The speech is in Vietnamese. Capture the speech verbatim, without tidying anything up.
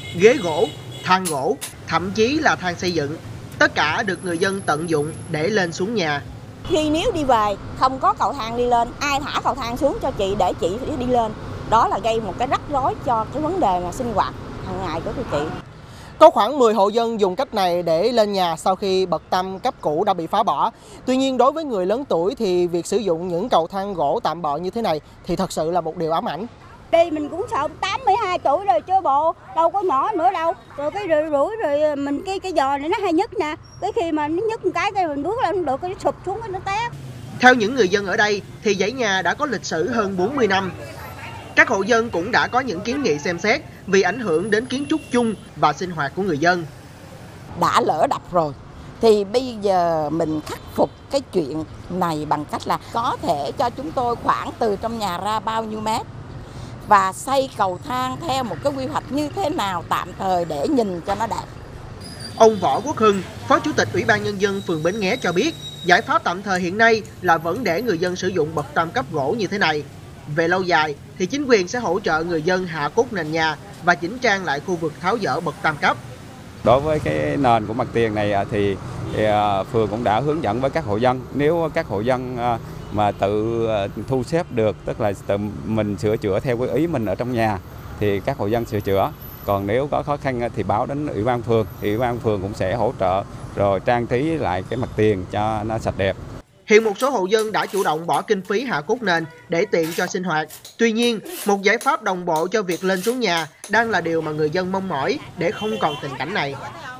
ghế gỗ, thang gỗ, thậm chí là thang xây dựng. Tất cả được người dân tận dụng để lên xuống nhà. Khi nếu đi về không có cầu thang đi lên, ai thả cầu thang xuống cho chị để chị đi lên. Đó là gây một cái rắc rối cho cái vấn đề mà sinh hoạt hàng ngày của tụi chị. Có khoảng mười hộ dân dùng cách này để lên nhà sau khi bậc tam cấp cũ đã bị phá bỏ. Tuy nhiên đối với người lớn tuổi thì việc sử dụng những cầu thang gỗ tạm bợ như thế này thì thật sự là một điều ám ảnh. Đi mình cũng sợ tám mươi hai tuổi rồi chứ bộ, đâu có nhỏ nữa đâu. Rồi cái rủi rủi rồi mình cái cái giò này nó hay nhức nè. Cái khi mà nó nhức một cái cái mình bước lên không được, cái nó sụp xuống cái nó té. Theo những người dân ở đây thì dãy nhà đã có lịch sử hơn bốn mươi năm. Các hộ dân cũng đã có những kiến nghị xem xét vì ảnh hưởng đến kiến trúc chung và sinh hoạt của người dân. Đã lỡ đập rồi thì bây giờ mình khắc phục cái chuyện này bằng cách là có thể cho chúng tôi khoảng từ trong nhà ra bao nhiêu mét và xây cầu thang theo một cái quy hoạch như thế nào tạm thời để nhìn cho nó đẹp. Ông Võ Quốc Hưng, Phó Chủ tịch Ủy ban Nhân dân phường Bến Nghé cho biết, giải pháp tạm thời hiện nay là vẫn để người dân sử dụng bậc tam cấp gỗ như thế này. Về lâu dài thì chính quyền sẽ hỗ trợ người dân hạ cốt nền nhà và chỉnh trang lại khu vực tháo dỡ bậc tam cấp. Đối với cái nền của mặt tiền này thì, thì phường cũng đã hướng dẫn với các hộ dân, nếu các hộ dân mà tự thu xếp được, tức là tự mình sửa chữa theo cái ý mình ở trong nhà thì các hộ dân sửa chữa. Còn nếu có khó khăn thì báo đến Ủy ban phường, thì Ủy ban phường cũng sẽ hỗ trợ rồi trang trí lại cái mặt tiền cho nó sạch đẹp. Hiện một số hộ dân đã chủ động bỏ kinh phí hạ cốt nền để tiện cho sinh hoạt. Tuy nhiên, một giải pháp đồng bộ cho việc lên xuống nhà đang là điều mà người dân mong mỏi để không còn tình cảnh này.